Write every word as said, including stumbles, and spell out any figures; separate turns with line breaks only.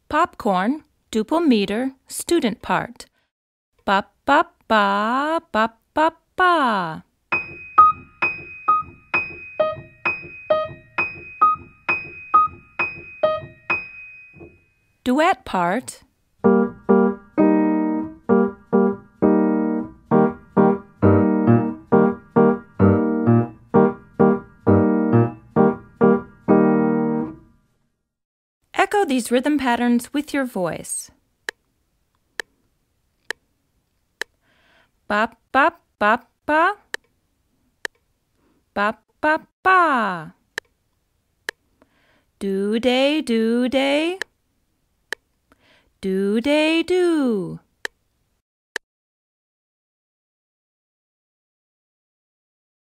Popcorn, duple meter, student part. Ba ba ba ba ba ba. Duet part. Echo these rhythm patterns with your voice. Ba ba ba ba. Ba ba ba. Do day do day. Do day do.